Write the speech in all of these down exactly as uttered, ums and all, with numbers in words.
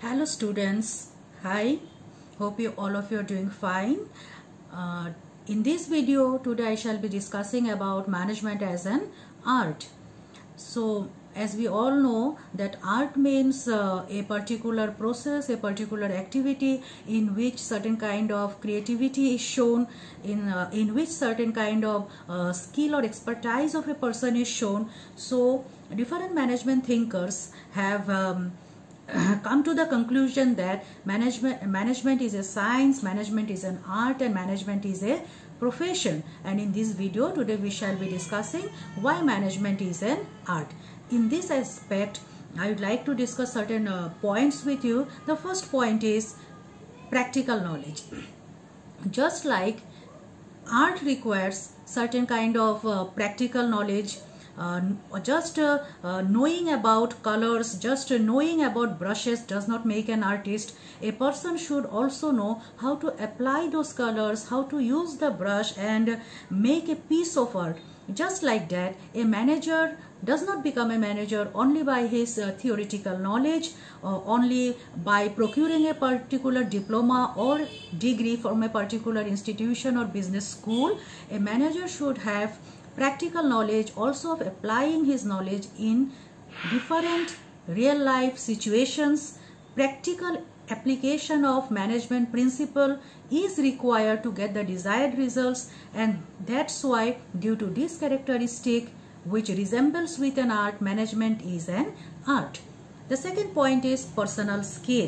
Hello students, hi, hope you all of you are doing fine. Uh, in this video today I shall be discussing about management as an art. So as we all know that art means uh, a particular process, a particular activity in which certain kind of creativity is shown, in uh, in which certain kind of uh, skill or expertise of a person is shown. So different management thinkers have um, come to the conclusion that management management is a science, management is an art, and management is a profession. And in this video today we shall be discussing why management is an art. In this aspect I would like to discuss certain uh, points with you. The first point is practical knowledge. Just like art requires certain kind of uh, practical knowledge, Uh, just uh, uh, knowing about colors, just uh, knowing about brushes does not make an artist. A person should also know how to apply those colors, how to use the brush and make a piece of art. Just like that, a manager does not become a manager only by his uh, theoretical knowledge, or only by procuring a particular diploma or degree from a particular institution or business school. A manager should have practical knowledge also of applying his knowledge in different real life situations. Practical application of management principle is required to get the desired results, and that's why due to this characteristic which resembles with an art, management is an art. The second point is personal skill.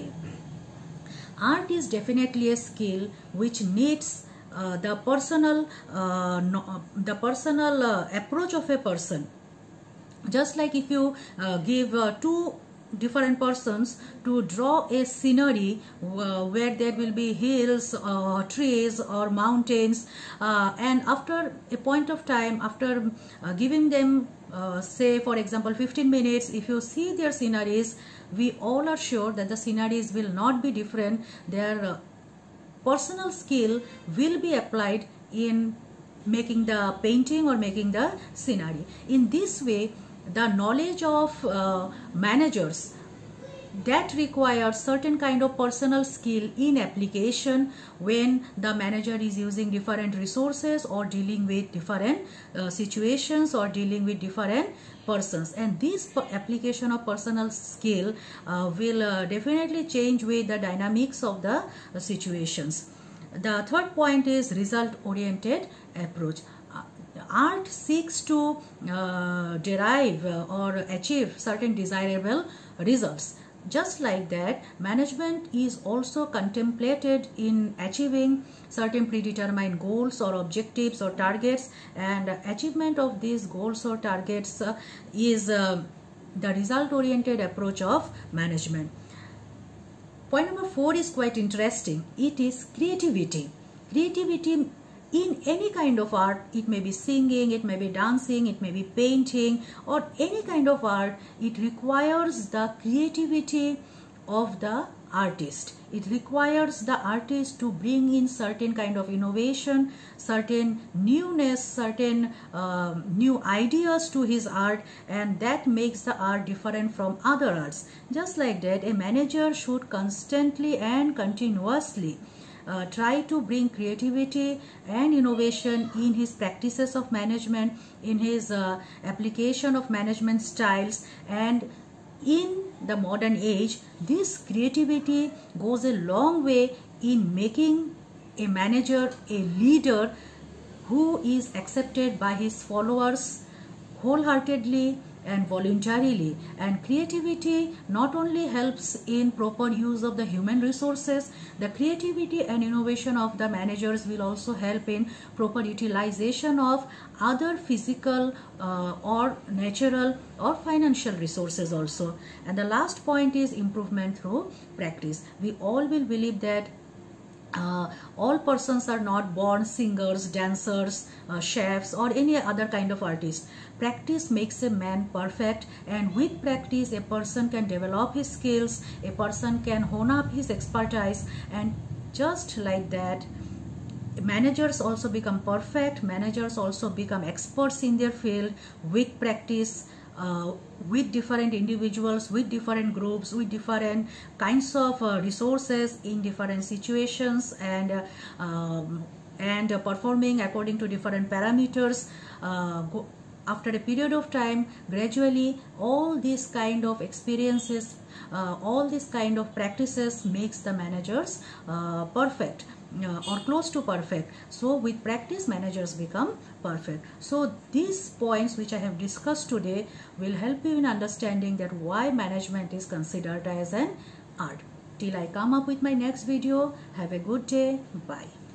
Art is definitely a skill which needs Uh, the personal uh, no, uh, the personal uh, approach of a person. Just like if you uh, give uh, two different persons to draw a scenery uh, where there will be hills or trees or mountains, uh, and after a point of time, after uh, giving them uh, say for example fifteen minutes, if you see their sceneries, we all are sure that the sceneries will not be different. Their uh, personal skill will be applied in making the painting or making the scenery. In this way, the knowledge of uh, managers that requires certain kind of personal skill in application when the manager is using different resources or dealing with different uh, situations or dealing with different persons. And this application of personal skill uh, will uh, definitely change with the dynamics of the uh, situations. The third point is result oriented approach. Uh, art seeks to uh, derive uh, or achieve certain desirable results. Just like that, management is also contemplated in achieving certain predetermined goals or objectives or targets, and achievement of these goals or targets uh, is uh, the result oriented approach of management. Point number four is quite interesting. It is creativity. Creativity in any kind of art, it may be singing, it may be dancing, it may be painting, or any kind of art, it requires the creativity of the artist. It requires the artist to bring in certain kind of innovation, certain newness, certain uh, new ideas to his art, and that makes the art different from other arts. Just like that, a manager should constantly and continuously Uh, try to bring creativity and innovation in his practices of management, in his uh, application of management styles. And in the modern age, this creativity goes a long way in making a manager a leader who is accepted by his followers wholeheartedly and voluntarily. And creativity not only helps in proper use of the human resources, the creativity and innovation of the managers will also help in proper utilization of other physical uh, or natural or financial resources also. And the last point is improvement through practice. We all will believe that Uh, all persons are not born singers, dancers, uh, chefs, or any other kind of artist. Practice makes a man perfect, and with practice a person can develop his skills, a person can hone up his expertise, and just like that, managers also become perfect. Managers also become experts in their field with practice. uh, with different individuals, with different groups, with different kinds of uh, resources in different situations, and uh, um, and uh, performing according to different parameters. Uh, go, after a period of time, gradually all these kind of experiences, uh, all these kind of practices makes the managers uh, perfect. Uh, or close to perfect. So with practice, managers become perfect. So these points which I have discussed today will help you in understanding that why management is considered as an art. Till I come up with my next video, have a good day. Bye.